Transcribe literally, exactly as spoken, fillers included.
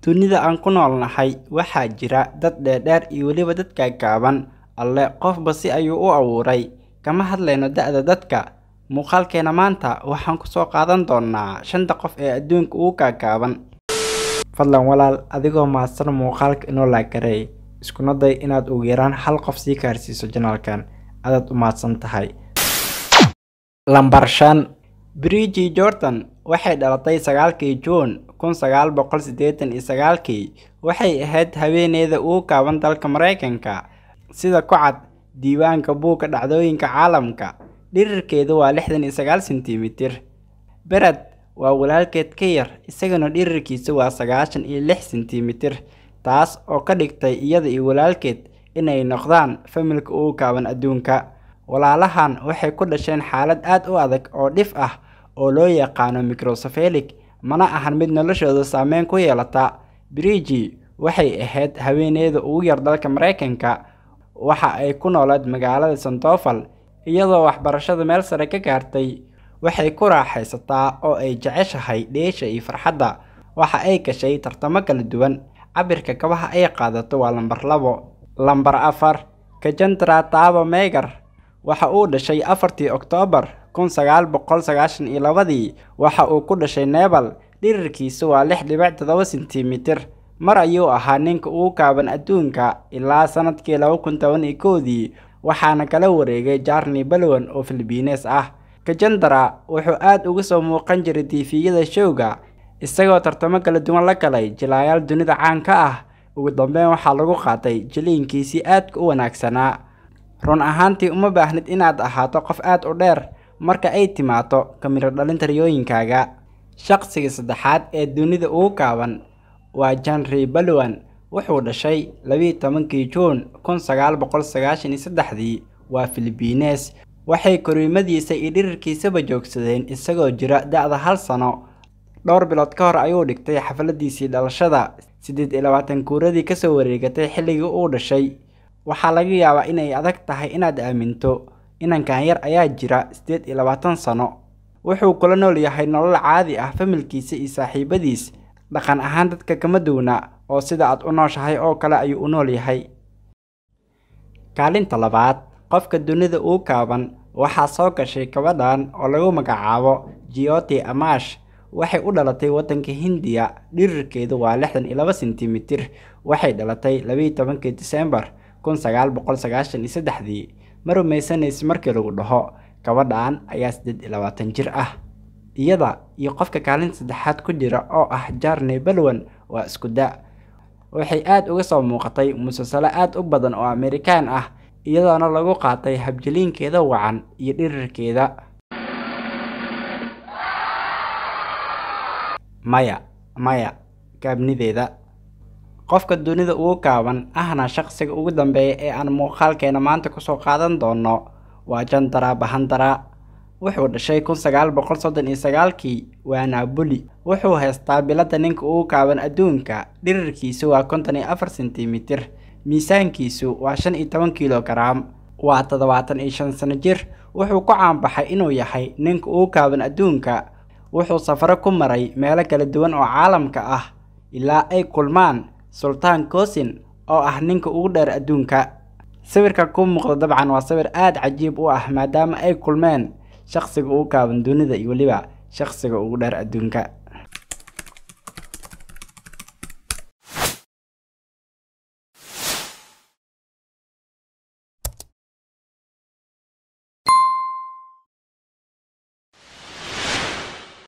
dunida aan ku noolnahay waxaa jira dad dheerdheer iyo weliba dad gaagaaban. Alle qofba si ayuu u abuuray. Kama hadlayno da'da dadka. Muuqaalkeena maanta waxaan ku soo qaadan doonaa shanta qof ee adduunka ugu gaagaaban. Fadlan walaal, adigoo mahadsan muuqaalka inoo la garay. Iskuna day inaad ugu yaraan hal qof sii gaarsiiso channelkan. Aad u mahadsan tahay. Lambar shan. Bridget Jordan waxay dhalatay sagaalkii Juun kun sagaal boqol siddeetan iyo sagaalkii. Waxay ahayd haweeneyda ugu gaaban dalka Mareykanka. Sida ku cad diiwaanka buugga dhacdooyinka caalamka, dhirirkeedu waa lixdan iyo sagaal sentimitir. Brad waa walaalkeed ka yar, isagana dhirirkiisu waa sagaashan iyo lix sentimitir, taas oo ka dhigtay iyada iyo walaalkeed inay noqdaan familka ugu gaaban adduunka. Walaalahan waxay ku dhasheen xaalad aad u adag oo dhif ah oo loo yaqaano microcephalic, mana ahan mid noloshooda saameyn ku yeelata. Bridget waxay ahayd haweeneyda ugu yar dalka Mareykanka. Waxa ay ku noolayd magaalada Sandoval, iyadoo waxbarashada meel sare ka gaartay. Waxay ku raaxaysataa oo ay jeceshahay dheesha iyo farxadda. Waxa ay gashay tartamo kala duwan. Cabirka kabaha ay qaadato waa lambar labo. Lambar afar. Cassandra Tabo Meagher waxa uu dhashay afartii Oktoobar kun sagaal boqol sagaashan iyo labadii. Waxa uu ku dhashay Nepal. Dhirirkiisu waa lix dhibic toddoba sentimitir. Mar ayuu ahaa ninka ugu gaaban adduunka ilaa sanadkii laba kun toban iyo kowdii, waxaana kala wareegay Jarny Balogun oo Filibiines ah. Cassandra wuxuu aad uga soo muuqan jiray T V-yada showga, isagoo tartamo kala duwan la galay jilayaal dunida caan ka ah. Ugu dambeyn waxaa lagu qaatay jiliinkiisii aadka u wanaagsanaa. Run ahaantii uma baahnid inaad ahaato qof aad u dheer marka ay timaado kamiro dhalinta riyooyinkaaga. Shaqsiga saddexaad ee dunida ugu gaaban waa Jarny Balogun. Wuxuu dhashay laba iyo tobankii Juun kun sagaal boqol sagaashan iyo saddexdii. Waa Filibiines. Waxay koriimadiisa iyo dhirirkiisaba joogsadeen isagoo jira da'da hal sano. Dhowr bilood ka hor ayuu dhigtay xafladiisii dhalashada, siddeed iyo labaatan kuuradii ka soo wareegatay xilligii uu dhashay. Waxaa laga yaabaa inay adag tahay inaad aaminto. Inankan yar ayaa jira siddeed iyo labaatan sano. Wuxuu kula nool yahay nolol caadi ah familkiisa iyo saaxiibadiis. Dhaqan ahaan dadka kama duwana oo sida aad u nooshahay oo kale ayuu u nool yahay. Kaalinta labaad. Qofka dunida ugu gaaban waxaa soo gashay gabadhan oo lagu magacaabo Jyoti Amash. Waxay u dhalatay waddanka Hindiya. Dhirirkeedu waa lixdan iyo laba sentimitir. Waxay dhalatay laba iyo tobankii Diseembar kun sagaal boqol sagaashan iyo saddexdii. Ma rumaysanaysid markii lagu dhaho gabadhan ayaa siddeed iyo labaatan jir ah. Iyada iyo qofka kaalinta saddexaad ku jira oo ah Jarny Balogun waa isku da'. Waxay aad uga soo muuqatay musalsalo aad u badan oo Amerikaan ah, iyadoona lagu qaatay habjiliinkeeda wacan iyo dhirirkeeda. Maya Maya gaabnideeda. Qofka dunida ugu gaaban ahna shaqsiga ugu dambeeya ee aan muuqaalkeena maanta ku soo qaadan doono waa Chandra Bahandara. Wuxuu dhashay kun sagaal boqol soddon iyo sagaalkii. Waa Napoli. Wuxuu haystaa biladda ninka ugu gaaban adduunka. Dhirirkiisu waa konton iyo afar sentimitir. Miisaankiisu waa shan iyo toban kiilogaraam. Waa toddobaatan iyo shan sano jir. Wuxuu ku caanbaxay inuu yahay ninka ugu gaaban adduunka. Wuxuu safaro ku maray meelo kala duwan oo caalamka ah ilaa ay kulmaan Sultan Kosin oo ah ninka ugu dheer adduunka. Sawirka ku muuqda dabcan waa sawir aad cajiib u ah maadaama ay kulmeen shaqsiga ugu gaaban dunida iyo waliba shaqsiga ugu dheer adduunka.